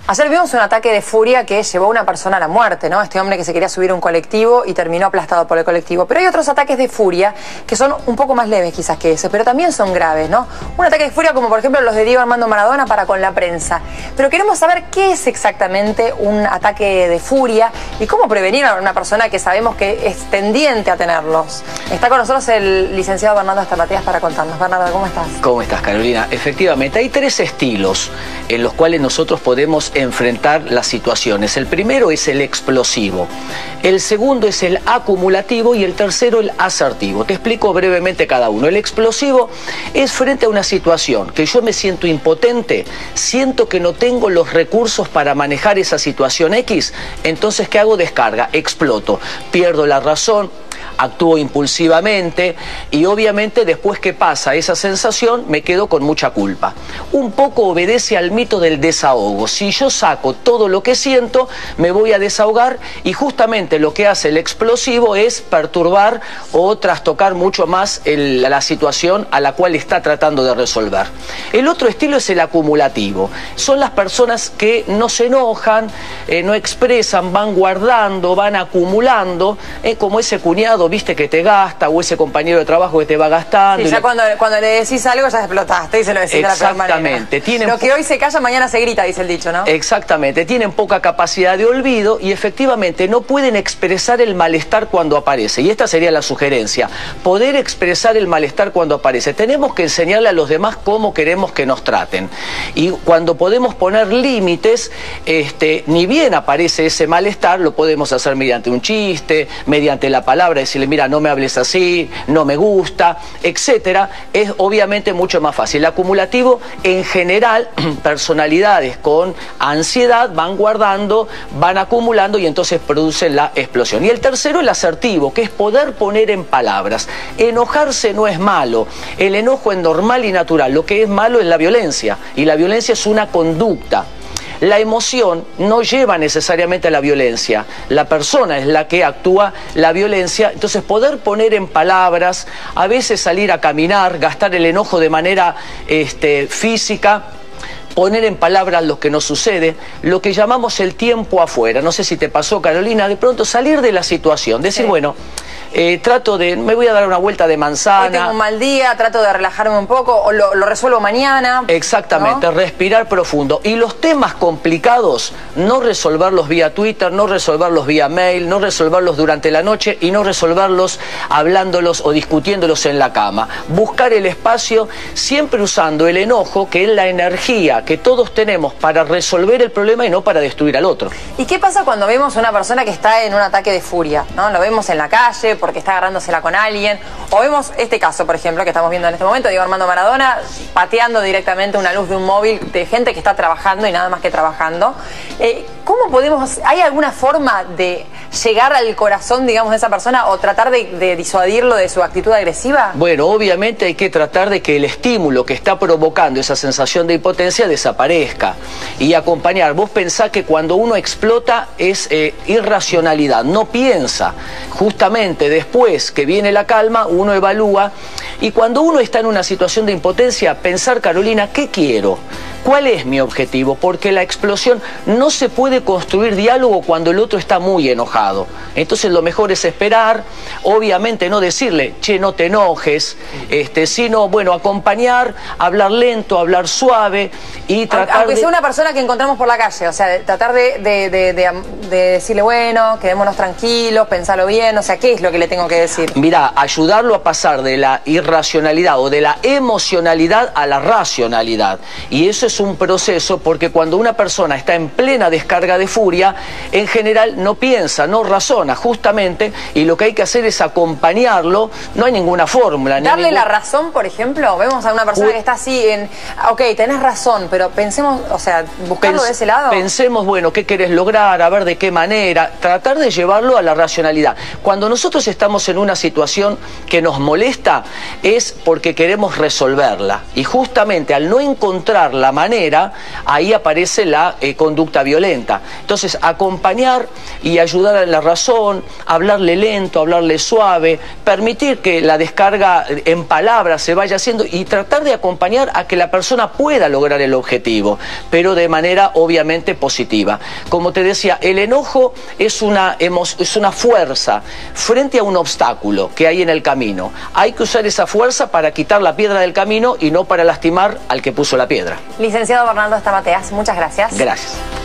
Ayer vimos un ataque de furia que llevó a una persona a la muerte, ¿no? Este hombre que se quería subir a un colectivo y terminó aplastado por el colectivo. Pero hay otros ataques de furia que son un poco más leves quizás que ese, pero también son graves, ¿no? Un ataque de furia como por ejemplo los de Diego Armando Maradona para con la prensa. Pero queremos saber qué es exactamente un ataque de furia y cómo prevenir a una persona que sabemos que es tendiente a tenerlos. Está con nosotros el licenciado Bernardo Starlateas para contarnos. Bernardo, ¿cómo estás? ¿Cómo estás, Carolina? Efectivamente, hay tres estilos en los cuales nosotros podemos enfrentar las situaciones. El primero es el explosivo, el segundo es el acumulativo y el tercero el asertivo. Te explico brevemente cada uno. El explosivo es frente a una situación que yo me siento impotente, siento que no tengo los recursos para manejar esa situación X, entonces ¿qué hago? Descarga, exploto, pierdo la razón, actúo impulsivamente y obviamente después que pasa esa sensación me quedo con mucha culpa. Un poco obedece al mito del desahogo. Si yo saco todo lo que siento, me voy a desahogar y justamente lo que hace el explosivo es perturbar o trastocar mucho más la situación a la cual está tratando de resolver. El otro estilo es el acumulativo. Son las personas que no se enojan, no expresan, van guardando, van acumulando, como ese cuñado, viste, que te gasta, o ese compañero de trabajo que te va gastando. Sí, ya cuando le decís algo ya explotaste y se lo decís de la peor manera. Exactamente. Lo que hoy se calla, mañana se grita, dice el dicho, ¿no? Exactamente. Tienen poca capacidad de olvido y efectivamente no pueden expresar el malestar cuando aparece. Y esta sería la sugerencia, poder expresar el malestar cuando aparece. Tenemos que enseñarle a los demás cómo queremos que nos traten. Y cuando podemos poner límites, ni bien aparece ese malestar, lo podemos hacer mediante un chiste, mediante la palabra, decirle, mira, no me hables así, no me gusta, etcétera. Es obviamente mucho más fácil. El acumulativo, en general, personalidades con ansiedad van guardando, van acumulando y entonces producen la explosión. Y el tercero, el asertivo, que es poder poner en palabras. Enojarse no es malo, el enojo es normal y natural. Lo que es malo es la violencia, y la violencia es una conducta. La emoción no lleva necesariamente a la violencia, la persona es la que actúa la violencia, entonces poder poner en palabras, a veces salir a caminar, gastar el enojo de manera física, poner en palabras lo que nos sucede, lo que llamamos el tiempo afuera. No sé si te pasó, Carolina, de pronto salir de la situación, decir, sí, bueno, me voy a dar una vuelta de manzana. Hoy tengo un mal día, trato de relajarme un poco, o lo resuelvo mañana. Exactamente, ¿no? Respirar profundo. Y los temas complicados, no resolverlos vía Twitter, no resolverlos vía mail, no resolverlos durante la noche y no resolverlos hablándolos o discutiéndolos en la cama. Buscar el espacio siempre usando el enojo, que es la energía que todos tenemos para resolver el problema y no para destruir al otro. ¿Y qué pasa cuando vemos a una persona que está en un ataque de furia, ¿no? Lo vemos en la calle porque está agarrándosela con alguien, o vemos este caso, por ejemplo, que estamos viendo en este momento, Diego Armando Maradona pateando directamente una luz de un móvil de gente que está trabajando y nada más que trabajando. ¿Cómo podemos, hay alguna forma de llegar al corazón, digamos, de esa persona o tratar de disuadirlo de su actitud agresiva? Bueno, obviamente hay que tratar de que el estímulo que está provocando esa sensación de impotencia desaparezca y acompañar. Vos pensás que cuando uno explota es irracionalidad, no piensa. Justamente después que viene la calma, uno evalúa y cuando uno está en una situación de impotencia, pensar, Carolina, ¿qué quiero? ¿Cuál es mi objetivo? Porque la explosión no se puede construir diálogo cuando el otro está muy enojado. Entonces lo mejor es esperar, obviamente no decirle, che, no te enojes, sino, bueno, acompañar, hablar lento, hablar suave y tratar aunque sea una persona que encontramos por la calle, o sea, tratar de decirle, bueno, quedémonos tranquilos, pensarlo bien, o sea, ¿qué es lo que le tengo que decir? Mira, ayudarlo a pasar de la irracionalidad o de la emocionalidad a la racionalidad. Y eso es un proceso porque cuando una persona está en plena descarga de furia, en general no piensa, no razona justamente, y lo que hay que hacer es acompañarlo, no hay ninguna fórmula. Darle la razón, por ejemplo, vemos a una persona que está así ok, tenés razón, pero pensemos, o sea, buscarlo de ese lado. Pensemos, bueno, ¿qué querés lograr? A ver de qué manera, tratar de llevarlo a la racionalidad. Cuando nosotros estamos en una situación que nos molesta, es porque queremos resolverla. Y justamente al no encontrar la manera, ahí aparece la conducta violenta. Entonces, acompañar y ayudar a la razón, hablarle lento, hablarle suave, permitir que la descarga en palabras se vaya haciendo y tratar de acompañar a que la persona pueda lograr el objetivo, pero de manera obviamente positiva. Como te decía, el enojo es una fuerza frente a un obstáculo que hay en el camino. Hay que usar esa fuerza para quitar la piedra del camino y no para lastimar al que puso la piedra. Licenciado Bernardo Stamateas, muchas gracias. Gracias.